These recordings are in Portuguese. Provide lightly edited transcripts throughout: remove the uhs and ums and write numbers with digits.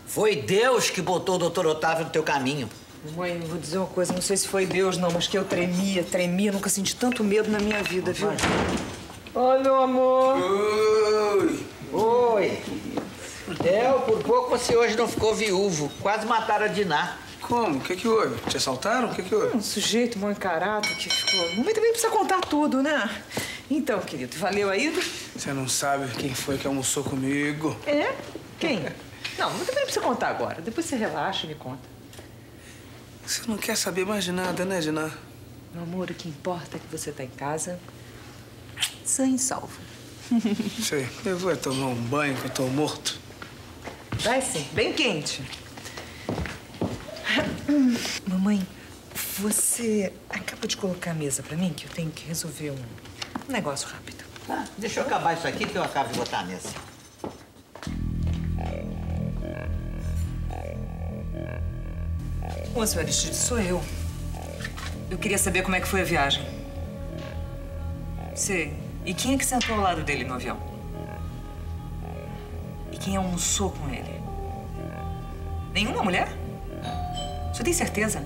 Foi Deus que botou o doutor Otávio no teu caminho. Mãe, eu vou dizer uma coisa, não sei se foi Deus não, mas que eu tremia, nunca senti tanto medo na minha vida, viu? Oi, meu amor. Oi. Oi. Por pouco você hoje não ficou viúvo. Quase mataram a Diná. Como? O que houve? Te assaltaram? O que houve? Um sujeito mau caráter que ficou... Mamãe também precisa contar tudo, né? Então, querido, valeu a ida? Você não sabe quem foi que almoçou comigo. É? Quem? Não, mas também não precisa contar agora. Depois você relaxa e me conta. Você não quer saber mais de nada, né, Diná? Meu amor, o que importa é que você tá em casa, sã e salvo. Sei, eu vou tomar um banho que eu tô morto. Vai sim, bem quente. Mamãe, você acaba de colocar a mesa pra mim, que eu tenho que resolver um negócio rápido. Ah, deixa eu acabar isso aqui que eu acabo de botar a mesa. Ô, senhor Aristide, sou eu. Eu queria saber como é que foi a viagem. Sei. E quem é que sentou ao lado dele no avião? E quem almoçou com ele? Nenhuma mulher? Você tem certeza?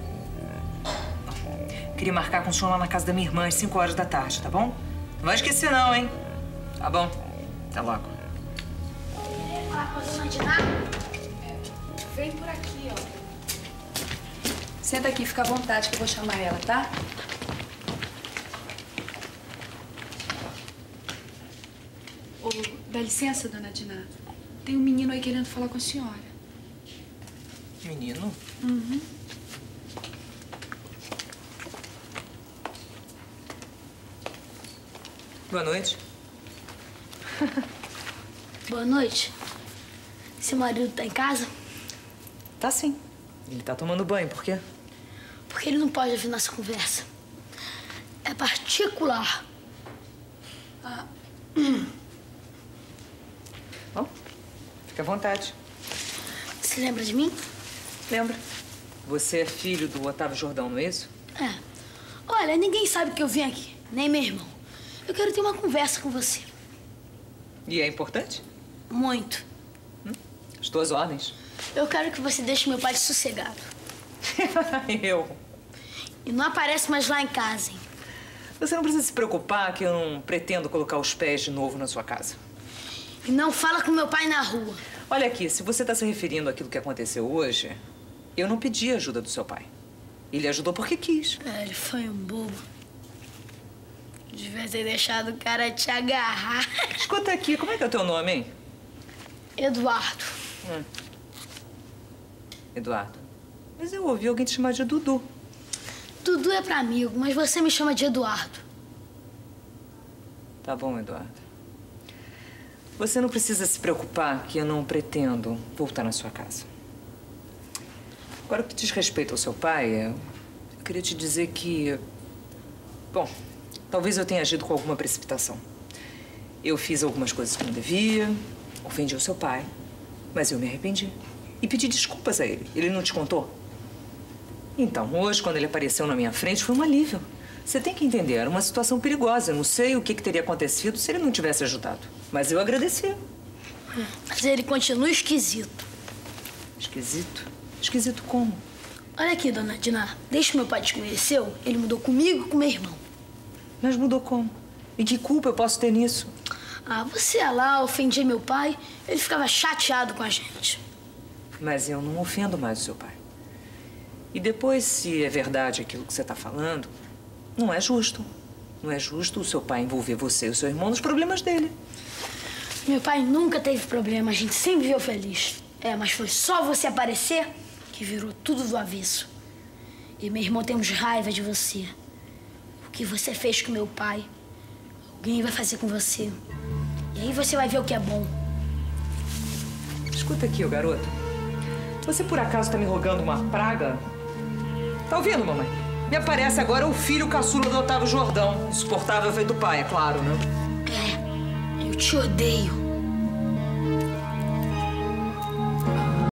Eu queria marcar com o senhor lá na casa da minha irmã às 5 horas da tarde, tá bom? Não vai esquecer não, hein? Tá bom. Até logo. Quer falar com a dona Diná? Vem por aqui, ó. Senta aqui, fica à vontade que eu vou chamar ela, tá? Ô, dá licença, dona Diná. Tem um menino aí querendo falar com a senhora. Menino? Uhum. Boa noite. Boa noite. Seu marido tá em casa? Tá sim. Ele tá tomando banho, por quê? Porque ele não pode ouvir nossa conversa. É particular. Ah. Bom, fica à vontade. Você lembra de mim? Lembra? Você é filho do Otávio Jordão, não é isso? É. Olha, ninguém sabe que eu vim aqui, nem meu irmão. Eu quero ter uma conversa com você. E é importante? Muito. As tuas ordens. Eu quero que você deixe meu pai sossegado. Eu? E não aparece mais lá em casa, hein? Você não precisa se preocupar que eu não pretendo colocar os pés de novo na sua casa. E não fala com meu pai na rua. Olha aqui, se você está se referindo àquilo que aconteceu hoje, eu não pedi ajuda do seu pai. Ele ajudou porque quis. É, ele foi um bobo. Devia ter deixado o cara te agarrar. Escuta aqui, como é que é o teu nome, hein? Eduardo. Eduardo. Mas eu ouvi alguém te chamar de Dudu. Dudu é pra amigo, mas você me chama de Eduardo. Tá bom, Eduardo. Você não precisa se preocupar que eu não pretendo voltar na sua casa. Agora, o que diz respeito ao seu pai, eu queria te dizer que... Bom, talvez eu tenha agido com alguma precipitação. Eu fiz algumas coisas que não devia, ofendi o seu pai, mas eu me arrependi. E pedi desculpas a ele. Ele não te contou? Então, hoje, quando ele apareceu na minha frente, foi um alívio. Você tem que entender, era uma situação perigosa. Eu não sei o que teria acontecido se ele não tivesse ajudado. Mas eu agradeci. Mas ele continua esquisito. Esquisito? Esquisito como? Olha aqui, dona Diná. Desde que meu pai te conheceu, ele mudou comigo e com meu irmão. Mas mudou como? E que culpa eu posso ter nisso? Ah, você ia lá, ofendia meu pai, ele ficava chateado com a gente. Mas eu não ofendo mais o seu pai. E depois, se é verdade aquilo que você está falando, não é justo. Não é justo o seu pai envolver você e o seu irmão nos problemas dele. Meu pai nunca teve problema, a gente sempre viveu feliz. É, mas foi só você aparecer que virou tudo do avesso. E meu irmão temos raiva de você. O que você fez com meu pai, alguém vai fazer com você. E aí você vai ver o que é bom. Escuta aqui, ô garoto. Você por acaso tá me rogando uma praga? Tá ouvindo, mamãe? Me aparece agora o filho caçula do Otávio Jordão. Insuportável feito pai, é claro, né? É, eu te odeio.